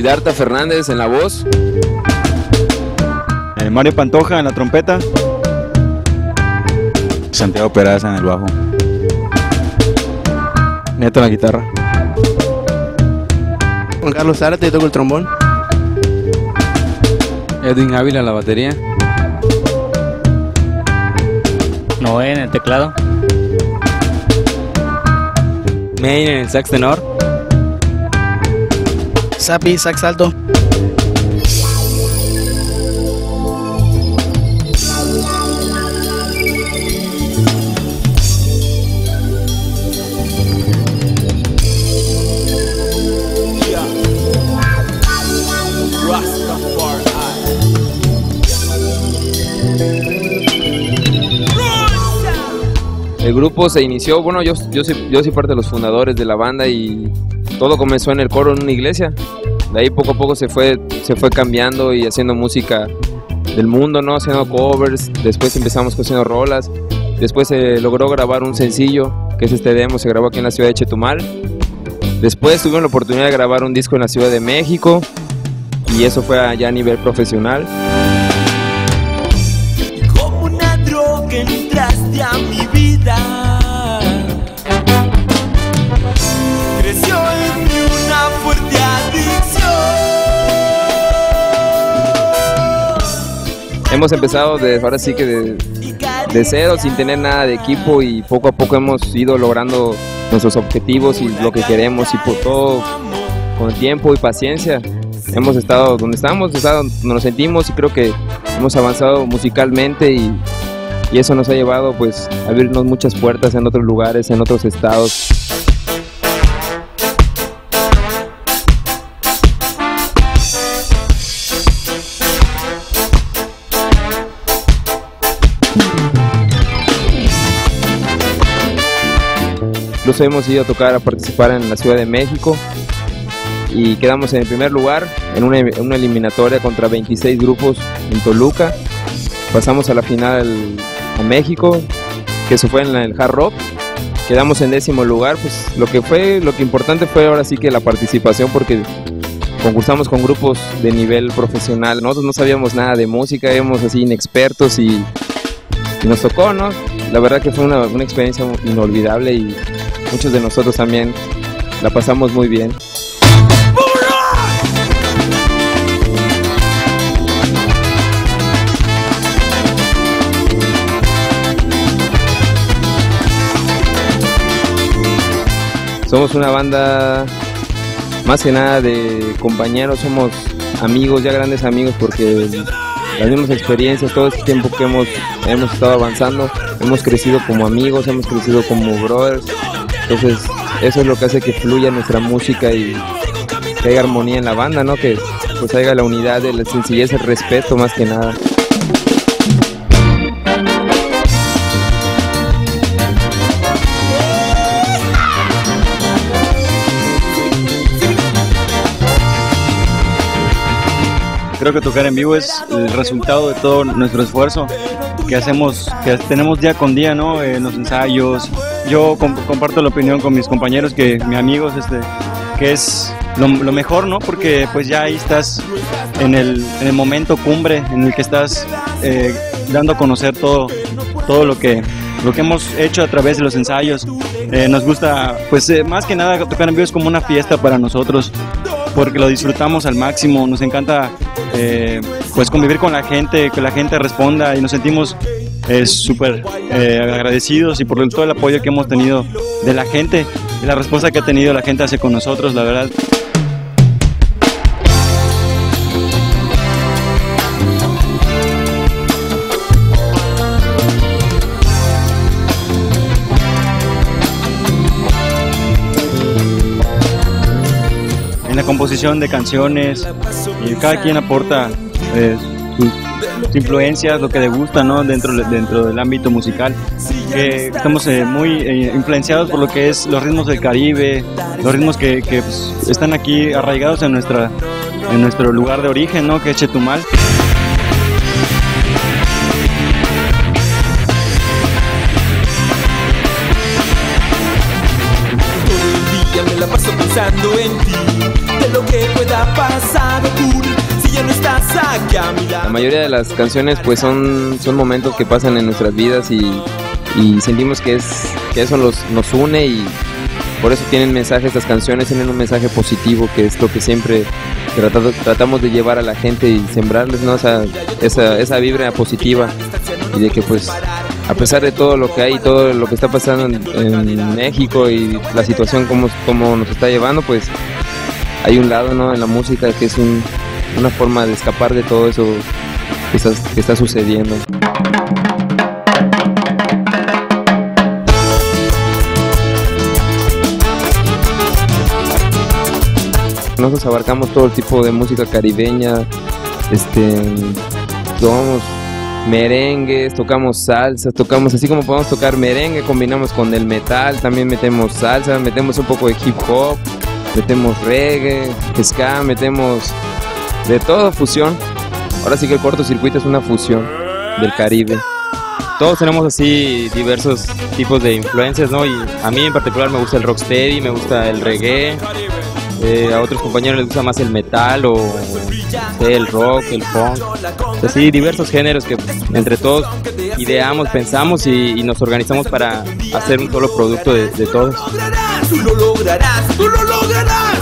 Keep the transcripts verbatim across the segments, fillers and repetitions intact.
Siddhartha Fernández en la voz. Eh, Mario Pantoja en la trompeta. Santiago Peraza en el bajo. Neto en la guitarra. Juan Carlos Zárate, toco el trombón. Edwin Ávila en la batería. Noé en el teclado. Main en el sax tenor. Sapi, sax alto. El grupo se inició, bueno, yo, yo, soy, yo soy parte de los fundadores de la banda y todo comenzó en el coro en una iglesia. De ahí poco a poco se fue, se fue cambiando y haciendo música del mundo, ¿no? Haciendo covers, después empezamos haciendo rolas, después se logró grabar un sencillo, que es este demo, se grabó aquí en la ciudad de Chetumal. Después tuvimos la oportunidad de grabar un disco en la Ciudad de México y eso fue allá a nivel profesional. Como una droga entraste a mi vida. Creció en mí una fuerte adicción. Hemos empezado de, ahora sí que de, de cero, sin tener nada de equipo y poco a poco hemos ido logrando nuestros objetivos y lo que queremos y por todo con tiempo y paciencia. Hemos estado donde estamos, estado donde nos sentimos y creo que hemos avanzado musicalmente y, y eso nos ha llevado pues a abrirnos muchas puertas en otros lugares, en otros estados. Incluso hemos ido a tocar, a participar en la Ciudad de México y quedamos en el primer lugar en una, en una eliminatoria contra veintiséis grupos en Toluca. Pasamos a la final a México, que eso fue en el Hard Rock. Quedamos en décimo lugar, pues lo que fue, lo que importante fue ahora sí que la participación porque concursamos con grupos de nivel profesional. Nosotros no sabíamos nada de música, éramos así inexpertos y, y nos tocó, ¿no? La verdad que fue una, una experiencia inolvidable y muchos de nosotros también la pasamos muy bien. Somos una banda más que nada de compañeros, somos amigos, ya grandes amigos porque las mismas experiencias, todo este tiempo que hemos, hemos estado avanzando, hemos crecido como amigos, hemos crecido como brothers. Entonces eso es lo que hace que fluya nuestra música y que haya armonía en la banda, ¿no? Que pues haya la unidad, la sencillez, el respeto más que nada. Creo que tocar en vivo es el resultado de todo nuestro esfuerzo que hacemos, que tenemos día con día, ¿no? En los ensayos. Yo comp comparto la opinión con mis compañeros, que mis amigos, este, que es lo, lo mejor, ¿no? Porque pues ya ahí estás en el, en el momento cumbre en el que estás eh, dando a conocer todo, todo lo que, lo que hemos hecho a través de los ensayos. Eh, nos gusta, pues eh, más que nada tocar en vivo es como una fiesta para nosotros, porque lo disfrutamos al máximo, nos encanta eh, pues convivir con la gente, que la gente responda y nos sentimos eh, súper eh, agradecidos y por todo el apoyo que hemos tenido de la gente y la respuesta que ha tenido la gente hacia con nosotros, la verdad. La composición de canciones y cada quien aporta eh, sus, sus influencias, lo que le gusta, ¿no? dentro, dentro del ámbito musical. Que estamos eh, muy eh, influenciados por lo que es los ritmos del Caribe, los ritmos que, que pues, están aquí arraigados en, nuestra, en nuestro lugar de origen, ¿no? Que es Chetumal. Todo el día me la paso pensando en ti, de lo que pueda pasar. mayoría de las canciones pues son, son momentos que pasan en nuestras vidas y, y sentimos que, es, que eso nos, nos une y por eso tienen mensajes, estas canciones tienen un mensaje positivo, que es lo que siempre tratado, tratamos de llevar a la gente y sembrarles, ¿no? esa, esa, esa vibra positiva y de que pues a pesar de todo lo que hay, todo lo que está pasando en, en México y la situación como, como nos está llevando, pues hay un lado, ¿no?, en la música que es un, una forma de escapar de todo eso que está, que está sucediendo. Nosotros abarcamos todo el tipo de música caribeña, este, tocamos merengues, tocamos salsas, tocamos así como podemos tocar merengue, combinamos con el metal, también metemos salsa, metemos un poco de hip hop, metemos reggae, ska, metemos de todo, fusión. Ahora sí que el cortocircuito es una fusión del Caribe. Todos tenemos así diversos tipos de influencias, ¿no? Y a mí en particular me gusta el rocksteady, me gusta el reggae. Eh, a otros compañeros les gusta más el metal o no sé, el rock, el funk, así diversos géneros que entre todos ideamos, pensamos y, y nos organizamos para hacer un solo producto de, de todos. Tú lo lograrás, tú lo lograrás.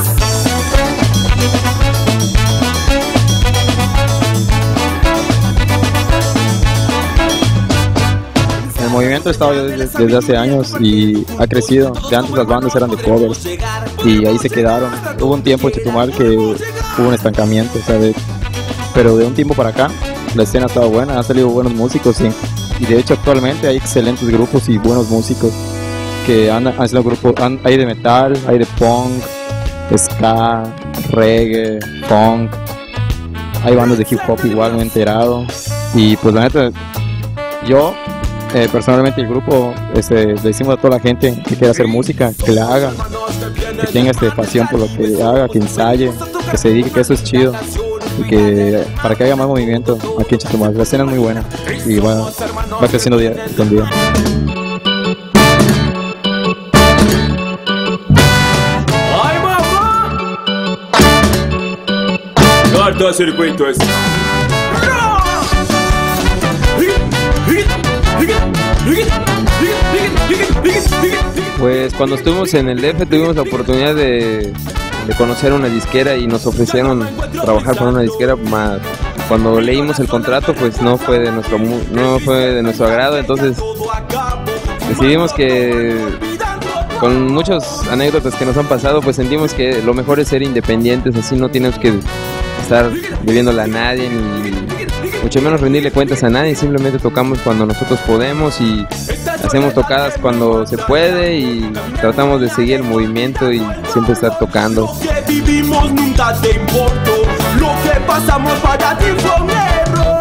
El movimiento ha estado desde, desde hace años y ha crecido. De antes las bandas eran de covers y ahí se quedaron. Hubo un tiempo en Chetumal que hubo un estancamiento, ¿sabes? Pero de un tiempo para acá la escena ha estado buena, han salido buenos músicos y, y de hecho actualmente hay excelentes grupos y buenos músicos que han, han sido grupos, han, hay de metal, hay de punk, ska, reggae, funk, hay bandas de hip hop igual, me he enterado y pues la neta yo Eh, personalmente el grupo este, le decimos a toda la gente que quiera hacer música, que la haga, que tenga este, pasión por lo que haga, que ensaye, que se dedique, que eso es chido y que para que haya más movimiento aquí en Chetumal. La escena es muy buena y va, va creciendo día con día. ¡Ay, mamá! Cortocircuito es. Pues cuando estuvimos en el D F tuvimos la oportunidad de, de conocer una disquera y nos ofrecieron trabajar con una disquera, más cuando leímos el contrato pues no fue de nuestro no fue de nuestro agrado, entonces decidimos que con muchas anécdotas que nos han pasado pues sentimos que lo mejor es ser independientes, así no tenemos que estar debiéndole a nadie ni mucho menos rendirle cuentas a nadie, simplemente tocamos cuando nosotros podemos y hacemos tocadas cuando se puede y tratamos de seguir el movimiento y siempre estar tocando. Lo que vivimos nunca te importó, lo que pasamos para ti fue un error.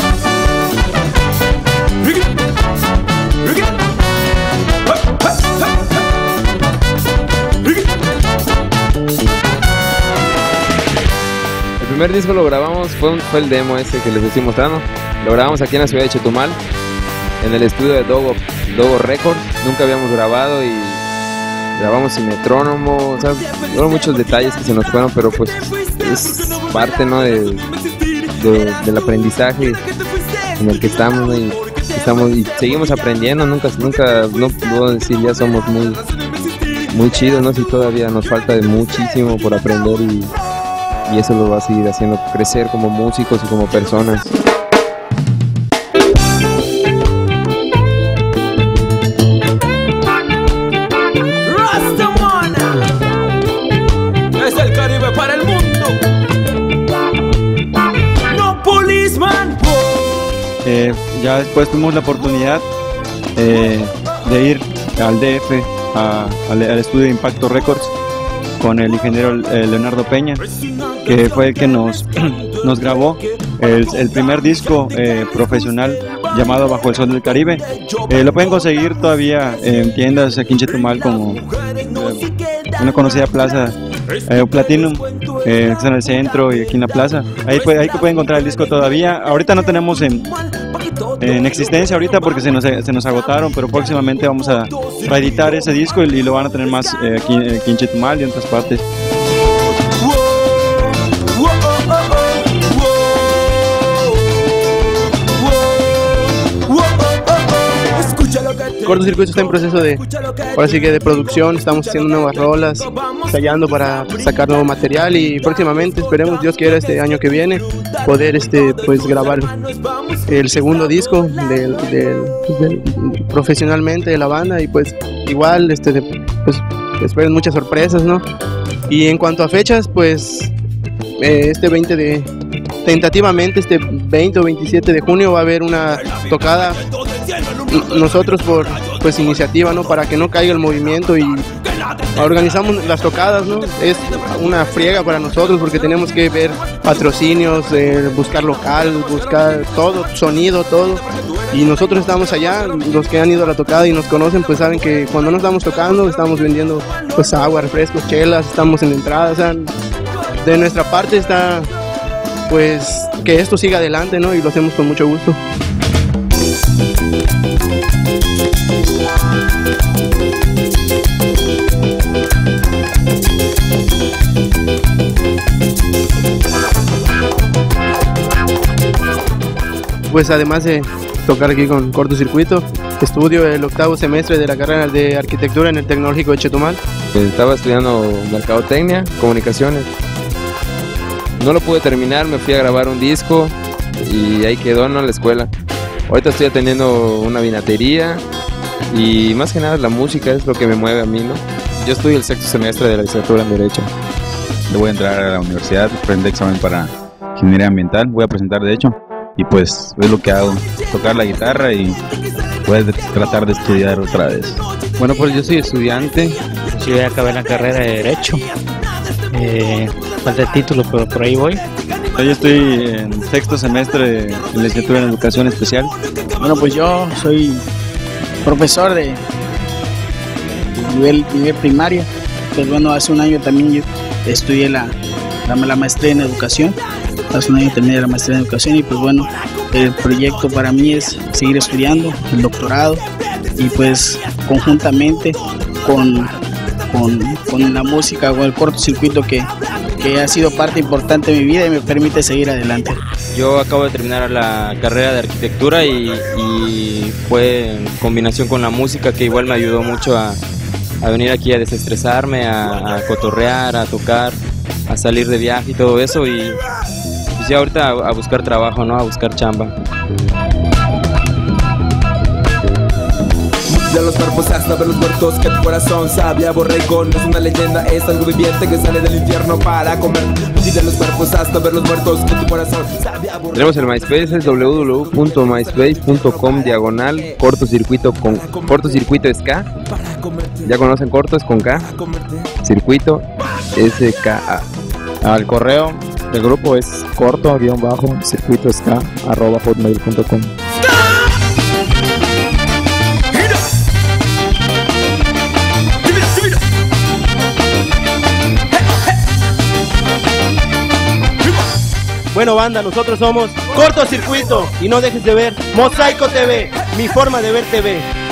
El primer disco lo grabamos, fue, un, fue el demo ese que les estoy mostrando, lo grabamos aquí en la ciudad de Chetumal, en el estudio de Dogo, Dogo Records. Nunca habíamos grabado y grabamos sin metrónomo, o sea, fueron muchos detalles que se nos fueron, pero pues es parte, ¿no?, de, de, del aprendizaje en el que estamos, ¿no? y, estamos y seguimos aprendiendo, nunca, nunca, no puedo decir ya somos muy, muy chidos, ¿no?, si todavía nos falta de muchísimo por aprender y y eso lo va a seguir haciendo crecer como músicos y como personas. Rastamana es el Caribe para el mundo. No policeman. Eh, ya después tuvimos la oportunidad eh, de ir al D F, a, al, al estudio de Impacto Records, con el ingeniero eh, Leonardo Peña, que fue el que nos, nos grabó el, el primer disco eh, profesional llamado Bajo el Sol del Caribe. Eh, lo pueden conseguir todavía en tiendas aquí en Chetumal como eh, una conocida plaza eh, Platinum, eh, que está en el centro y aquí en la plaza. Ahí, puede, ahí pueden encontrar el disco todavía. Ahorita no tenemos en, en existencia ahorita porque se nos, se nos agotaron, pero próximamente vamos a reeditar ese disco y, y lo van a tener más eh, aquí, aquí en Chetumal y en otras partes. Cortocircuito está en proceso de, ahora sí que de producción, estamos haciendo nuevas rolas, ensayando para sacar nuevo material y próximamente, esperemos Dios quiera este año que viene, poder este pues grabar el segundo disco del, del, del, profesionalmente de la banda y pues igual este de, pues esperen muchas sorpresas, ¿no? Y en cuanto a fechas, pues eh, este veinte de tentativamente este veinte o veintisiete de junio va a haber una tocada nosotros por pues iniciativa, ¿no? Para que no caiga el movimiento y organizamos las tocadas, ¿no? Es una friega para nosotros porque tenemos que ver patrocinios, eh, buscar local, buscar todo, sonido, todo. Y nosotros estamos allá, los que han ido a la tocada y nos conocen, pues saben que cuando no estamos tocando, estamos vendiendo pues agua, refrescos, chelas, estamos en la entrada, o sea, de nuestra parte está pues que esto siga adelante, ¿no? Y lo hacemos con mucho gusto. Pues además de tocar aquí con Cortocircuito, estudio el octavo semestre de la carrera de arquitectura en el Tecnológico de Chetumal. Estaba estudiando mercadotecnia, comunicaciones. No lo pude terminar, me fui a grabar un disco y ahí quedó, ¿no? En la escuela. Ahorita estoy atendiendo una vinatería y más que nada la música es lo que me mueve a mí, ¿no? Yo estudio el sexto semestre de la licenciatura en Derecho. Yo voy a entrar a la universidad, presenté examen para ingeniería ambiental, voy a presentar de hecho. Y pues es lo que hago, tocar la guitarra y pues tratar de estudiar otra vez. Bueno, pues yo soy estudiante. Yo ya acabé la carrera de Derecho. Eh, falta el título, pero por ahí voy. Yo estoy en sexto semestre de licenciatura en Educación Especial. Bueno, pues yo soy profesor de nivel, nivel primario. Pues bueno, hace un año también yo estudié la, la, la maestría en Educación. Hace un año terminé la maestría en Educación y pues bueno, el proyecto para mí es seguir estudiando el doctorado y pues conjuntamente con, con, con la música o el cortocircuito que, que ha sido parte importante de mi vida y me permite seguir adelante. Yo acabo de terminar la carrera de arquitectura y, y fue en combinación con la música que igual me ayudó mucho a, a venir aquí a desestresarme, a, a cotorrear, a tocar, a salir de viaje y todo eso y pues ya ahorita a, a buscar trabajo, ¿no? A buscar chamba. De los cuerpos hasta ver los muertos que tu corazón sabía borrego. No es una leyenda, es algo viviente que sale del infierno para comer. De los cuerpos hasta ver los muertos que tu corazón sabía borrego. Tenemos el MySpace, es w w w punto myspace punto com diagonal cortocircuito con cortocircuito ska. Ya conocen cortos con K, circuito S K A. Al correo del grupo es corto guión bajo circuito ska arroba hotmail punto com. Bueno banda, nosotros somos Cortocircuito y no dejes de ver Mosaico T V, mi forma de ver T V.